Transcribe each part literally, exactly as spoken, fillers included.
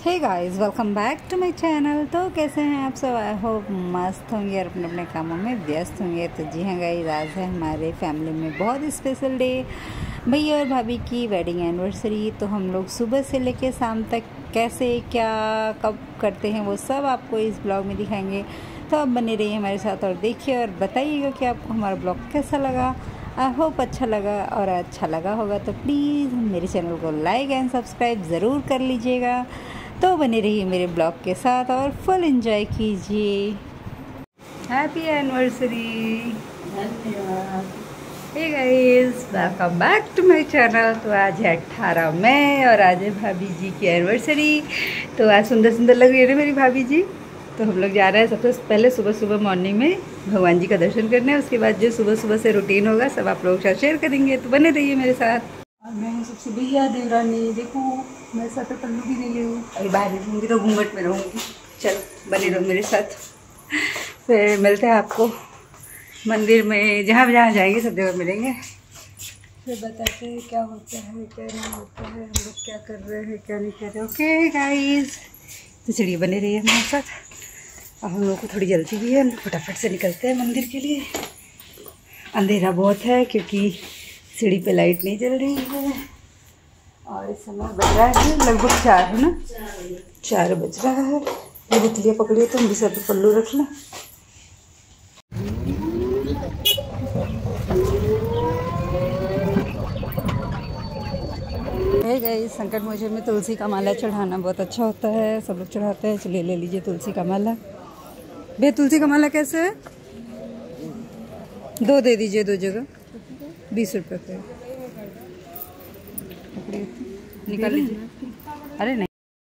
Hey guys, welcome back to my channel. तो कैसे हैं आप सब? आई होप मस्त होंगे और अपने अपने कामों में व्यस्त होंगे। तो जी हाँ गाइस, आज है हमारे फैमिली में बहुत स्पेशल डे, भैया और भाभी की वेडिंग एनिवर्सरी। तो हम लोग सुबह से लेके शाम तक कैसे क्या कब करते हैं वो सब आपको इस ब्लॉग में दिखाएंगे। तो आप बने रहिए हमारे साथ और देखिए और बताइएगा कि आपको हमारा ब्लॉग कैसा लगा। आई होप अच्छा लगा, और अच्छा लगा होगा तो प्लीज़ मेरे चैनल को लाइक एंड सब्सक्राइब ज़रूर कर लीजिएगा। तो बने रहिए मेरे ब्लॉग के साथ और फुल एंजॉय कीजिए। Happy anniversary. धन्यवाद। Hey guys, welcome back to my channel. तो आज है अट्ठारह मई और आज है भाभी जी की एनिवर्सरी। तो आज सुंदर सुंदर लग रही है ना मेरी भाभी जी। तो हम लोग जा रहे हैं सबसे पहले सुबह सुबह मॉर्निंग में भगवान जी का दर्शन करने। उसके बाद जो सुबह सुबह से रूटीन होगा सब आप लोगों के साथ शेयर करेंगे। तो बने रहिए मेरे साथ। और मैं हूँ सबसे भैया देवरानी। देखो मैं सर पे पल्लू भी नहीं हूँ, अभी बाहर रहूँगी तो घूंघट में रहूँगी। चल बने रहो मेरे साथ, फिर मिलते हैं आपको मंदिर में। जहाँ जहाँ जाएंगे सब जगह मिलेंगे, फिर बताते हैं क्या होता है क्या नहीं होता है, हम लोग क्या कर रहे हैं क्या नहीं कर रहे। ओके गाइस, तो चलिए बने रहिए हमारे साथ। और हम लोग को थोड़ी जल्दी भी है, हम लोग फटाफट से निकलते हैं मंदिर के लिए। अंधेरा बहुत है क्योंकि सीढ़ी पे लाइट नहीं जल रही है और इस समय बज रहा है लगभग चार, है ना, चार बज रहा है। ये बुतलियाँ पकड़िए, तुम भी सर पे पल्लू रख लो। हे गाइस, संकट मोचन में तुलसी का माला चढ़ाना बहुत अच्छा होता है, सब लोग चढ़ाते हैं। चलिए ले लीजिए तुलसी का माला। भे तुलसी का माला कैसे है? दो दे दीजिए, दो जगह बीस रुपये पे। निकाल लीजिए। अरे नहीं,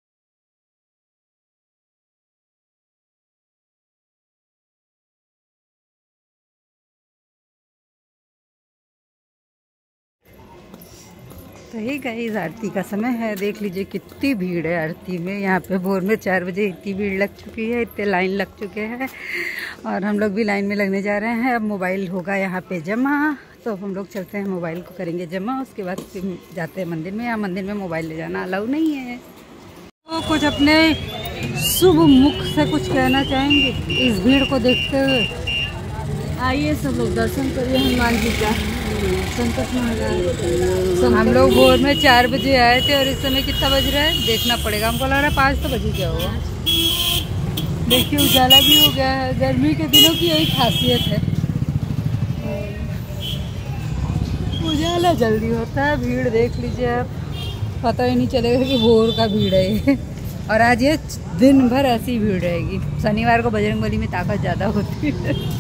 तो ही गाइस आरती का समय है। देख लीजिए कितनी भीड़ है आरती में। यहाँ पे भोर में चार बजे इतनी भीड़ लग चुकी है, इतने लाइन लग चुके हैं और हम लोग भी लाइन में लगने जा रहे हैं। अब मोबाइल होगा यहाँ पे जमा, तो हम लोग चलते हैं मोबाइल को करेंगे जमा। उसके बाद फिर जाते हैं मंदिर में। यहाँ मंदिर में मोबाइल ले जाना अलाउ नहीं है। तो कुछ अपने शुभ मुख से कुछ कहना चाहेंगे इस भीड़ को देखते हुए? आइए सब लोग दर्शन करिए हनुमान जी का, संकट महाराज। हम लोग भोर में चार बजे आए थे और इस समय कितना बज रहा है देखना पड़ेगा। हमको लग रहा है पाँच तो बज ही गया होगा। देखिए उजाला भी हो गया है। गर्मी के दिनों की यही खासियत है, उजाला जल्दी होता है। भीड़ देख लीजिए आप, पता ही नहीं चलेगा कि भोर का भीड़ है ये। और आज ये दिन भर ऐसी भीड़ रहेगी। शनिवार को बजरंगबली में ताकत ज़्यादा होती है।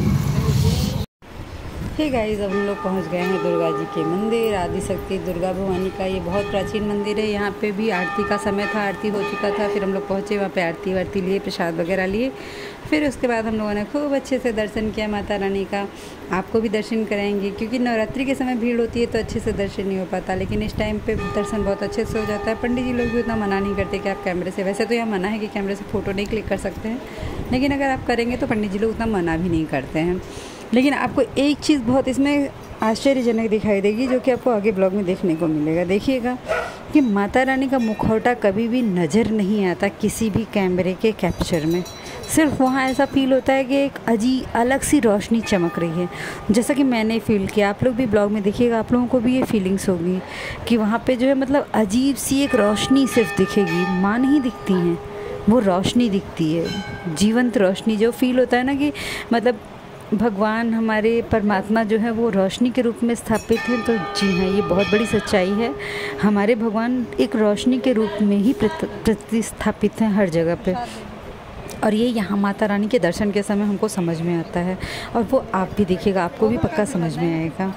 ठीक है, अब हम लोग पहुंच गए हैं दुर्गा जी के मंदिर। आदिशक्ति दुर्गा भवानी का ये बहुत प्राचीन मंदिर है। यहाँ पे भी आरती का समय था, आरती हो चुका था। फिर हम लोग पहुँचे वहाँ पे, आरती वारती लिए, प्रसाद वगैरह लिए। फिर उसके बाद हम लोगों ने खूब अच्छे से दर्शन किया माता रानी का। आपको भी दर्शन कराएंगे क्योंकि नवरात्रि के समय भीड़ होती है तो अच्छे से दर्शन नहीं हो पाता, लेकिन इस टाइम पे दर्शन बहुत अच्छे से हो जाता है। पंडित जी लोग भी उतना मना नहीं करते कि आप कैमरे से, वैसे तो यहाँ मना है कि कैमरे से फ़ोटो नहीं क्लिक कर सकते हैं, लेकिन अगर आप करेंगे तो पंडित जी लोग उतना मना भी नहीं करते हैं। लेकिन आपको एक चीज़ बहुत इसमें आश्चर्यजनक दिखाई देगी, जो कि आपको आगे ब्लॉग में देखने को मिलेगा। देखिएगा कि माता रानी का मुखौटा कभी भी नज़र नहीं आता किसी भी कैमरे के कैप्चर में। सिर्फ वहाँ ऐसा फील होता है कि एक अजीब अलग सी रोशनी चमक रही है, जैसा कि मैंने फील किया। आप लोग भी ब्लॉग में देखिएगा, आप लोगों को भी ये फीलिंग्स होगी कि वहाँ पे जो है मतलब अजीब सी एक रोशनी सिर्फ दिखेगी। माँ नहीं दिखती हैं, वो रोशनी दिखती है, जीवंत रोशनी। जो फील होता है ना कि मतलब भगवान हमारे परमात्मा जो है वो रोशनी के रूप में स्थापित हैं। तो जी हाँ, ये बहुत बड़ी सच्चाई है। हमारे भगवान एक रोशनी के रूप में ही प्रतिस्थापित हैं हर जगह पे, और ये यहाँ माता रानी के दर्शन के समय हमको समझ में आता है। और वो आप भी देखिएगा, आपको भी पक्का समझ में आएगा।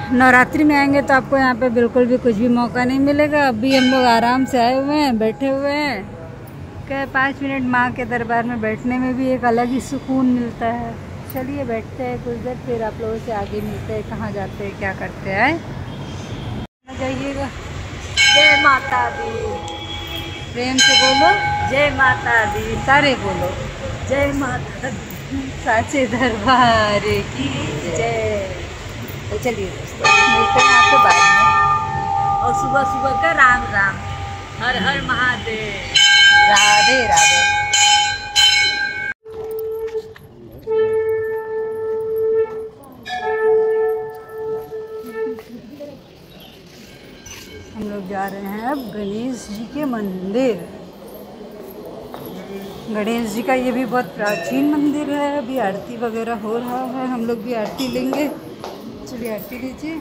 नवरात्रि में आएंगे तो आपको यहाँ पे बिल्कुल भी कुछ भी मौका नहीं मिलेगा। अभी हम लोग आराम से आए हुए हैं, बैठे हुए हैं। क्या पाँच मिनट माँ के दरबार में बैठने में भी एक अलग ही सुकून मिलता है। चलिए बैठते हैं कुछ देर, फिर आप लोगों से आगे मिलते हैं, कहाँ जाते हैं क्या करते हैं। जाइएगा। जय माता दी। प्रेम से बोलो जय माता दी। सारे बोलो जय माता दी। साचे दरबार की जय। तो चलिए दोस्तों मिलते हैं आपसे बाद में। और सुबह सुबह का राम राम, हर हर महादेव, राधे राधे। हम लोग जा रहे हैं अब गणेश जी के मंदिर। गणेश जी का ये भी बहुत प्राचीन मंदिर है। अभी आरती वगैरह हो रहा है, हम लोग भी आरती लेंगे। चलिए आरती लीजिए।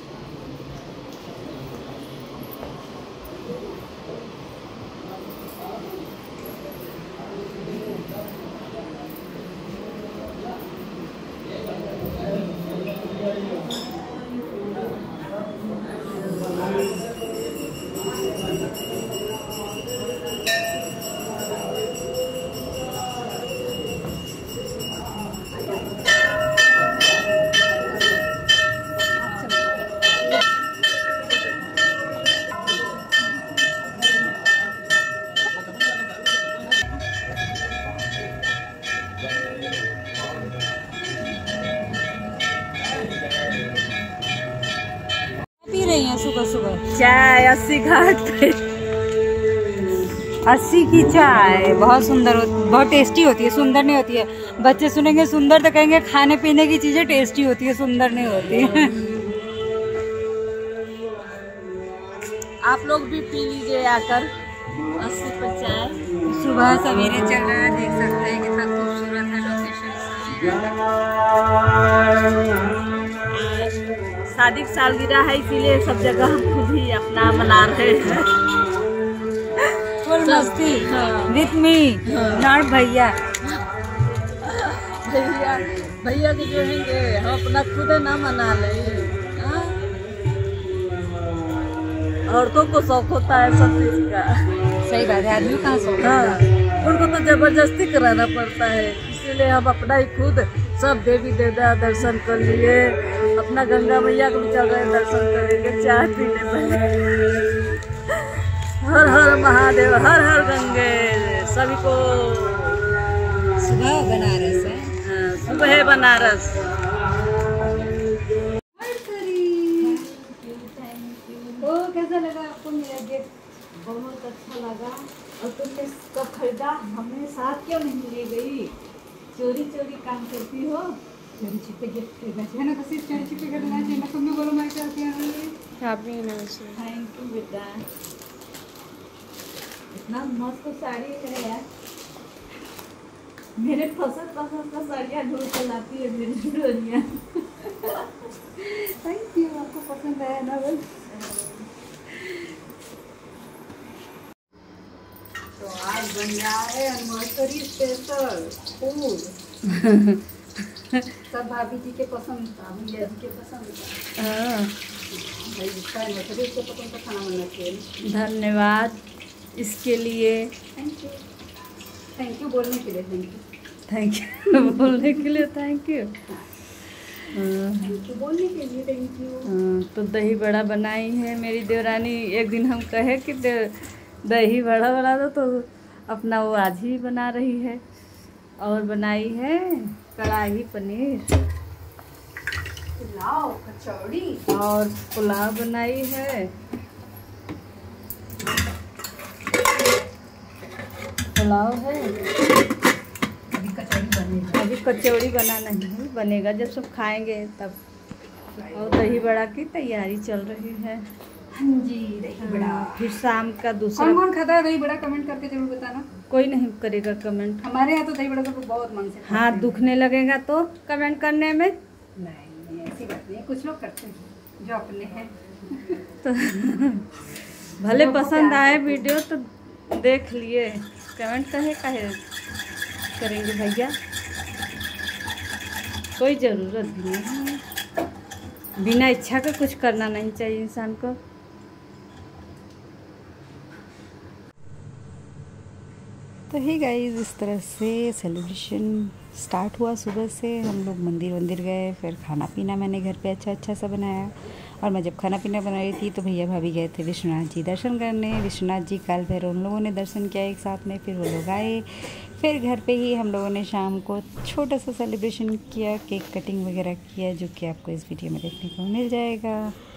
पी रही हैं सुबह सुबह चाय अस्सी घाट पे। अस्सी की चाय बहुत सुंदर होती, बहुत टेस्टी होती है। सुंदर नहीं होती है। बच्चे सुनेंगे सुंदर तो कहेंगे खाने पीने की चीजें टेस्टी होती है, सुंदर नहीं होती है। आप लोग भी पी लीजिए आकर अस्सी पर चाय। सुबह सवेरे चल रहा है, देख सकते हैं कितना खूबसूरत है लोकेशन। शादी की सालगिरह है, इसीलिए सब जगह हम खुद ही अपना मना रहे हैं। मस्ती विथ मी नॉट भैया। भैया भैया के जो रहेंगे हम अपना खुद ना मना ले। औरतों को शौक होता है सब चीज का। सही बात है, आदमी कहाँ शौक। हाँ, उनको तो जबरदस्ती कराना पड़ता है, इसीलिए हम अपना ही खुद सब देवी देवता दर्शन कर लिए। अपना गंगा मैया को भी चल रहे दर्शन करेंगे, चाय पीने पहले। हर हर महादेव, हर हर गंगे। सभी को सुबह बनारस है। हाँ, सुबह है बनारस। तो कैसा लगा आपको मेरा गिफ्ट? बहुत अच्छा लगा। और तुमने कब खरीदा? हमें साथ क्यों नहीं ले गई? चोरी चोरी काम करती हो। चोरी छिपे गिफ्ट खरीदना चाहिए ना, तो सिर्फ चोरी छिपे खरीदना चाहिए ना। तुमने बोलो मैं क्या किया? थैंक यू बेटा। इतना मस्त साड़ी है यार। मेरे पसंद पसंद का साड़ियाँ ढूंढ कर लाती है मेरी डोरियाँ। थैंक यू, आपको पसंद आया ना बस। तो आज बन रहा है एनिवर्सरी स्पेशल फूड। सब भाभी जी के पसंद का, भैया जी के पसंद का। भाई जिसका एनिवर्सरी उसके पसंद का खाना बनना चाहिए। धन्यवाद इसके लिए। Thank you. थैंक यू बोलने के लिए थैंक यू। थैंक यू बोलने के लिए थैंक यू। थैंक यू बोलने के लिए थैंक यू। तो दही बड़ा बनाई है मेरी देवरानी। एक दिन हम कहे कि दही बड़ा बना दो, तो अपना वो आज ही बना रही है। और बनाई है कढ़ाई पनीर, पुलाव, कचौड़ी और पुलाव बनाई है। पुलाव है। अभी कचौड़ी बनेगी। अभी कचौड़ी बनाना नहीं बनेगा, जब सब खाएंगे तब। और दही बड़ा की तैयारी चल रही है। हाँ जी, दही बड़ा। फिर शाम का दूसरा। कौन कौन खाता है दही बड़ा? कमेंट करके जरूर बताना। कोई नहीं करेगा कमेंट। हमारे यहाँ तो दही बड़ा को बहुत मन से खाते हैं। हाथ दुखने लगेगा तो कमेंट करने में। नहीं ऐसी बात नहीं है, कुछ लोग करते हैं जो अपने हैं। तो भले पसंद आए वीडियो तो देख लिए, कमेंट कहे कहे करेंगे भैया, कोई ज़रूरत भी नहीं है। बिना इच्छा के कुछ करना नहीं चाहिए इंसान को। तो हे गाइस, इस तरह से सेलिब्रेशन स्टार्ट हुआ। सुबह से हम लोग मंदिर वंदिर गए, फिर खाना पीना मैंने घर पे अच्छा अच्छा सा बनाया। और मैं जब खाना पीना बना रही थी तो भैया भाभी गए थे विश्वनाथ जी दर्शन करने। विश्वनाथ जी काल भैरव उन लोगों ने दर्शन किया एक साथ में, फिर वो लोग आए। फिर घर पे ही हम लोगों ने शाम को छोटा सा सेलिब्रेशन किया, केक कटिंग वगैरह किया, जो कि आपको इस वीडियो में देखने को मिल जाएगा।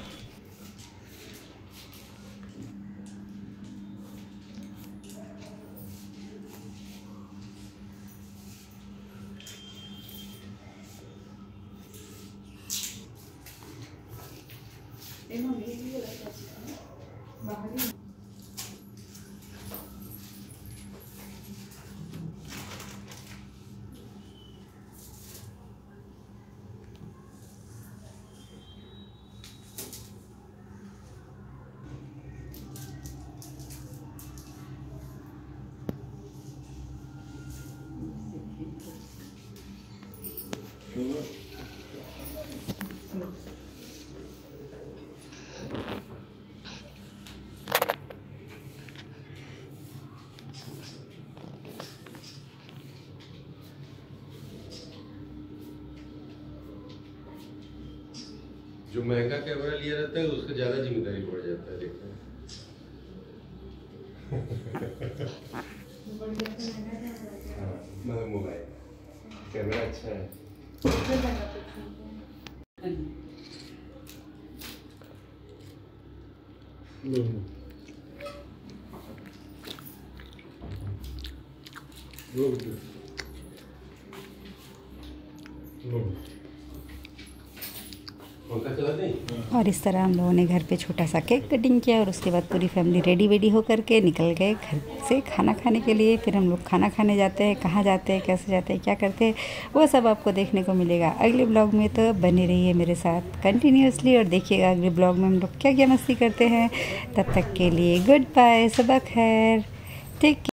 जो महंगा कैमरा लिया रहता है उसका ज्यादा जिम्मेदारी बढ़ जाता है। देखते हैं मतलब मोबाइल कैमरा अच्छा है। और इस तरह हम लोगों ने घर पे छोटा सा केक कटिंग किया और उसके बाद पूरी फैमिली रेडी वेडी होकर के निकल गए घर से खाना खाने के लिए। फिर हम लोग खाना खाने जाते हैं, कहाँ जाते हैं, कैसे जाते हैं, क्या करते हैं, वो सब आपको देखने को मिलेगा अगले ब्लॉग में। तो बने रहिए मेरे साथ कंटिन्यूसली और देखिएगा अगले ब्लॉग में हम लोग क्या क्या मस्ती करते हैं। तब तक के लिए गुड बाय, सबक खैर, टेक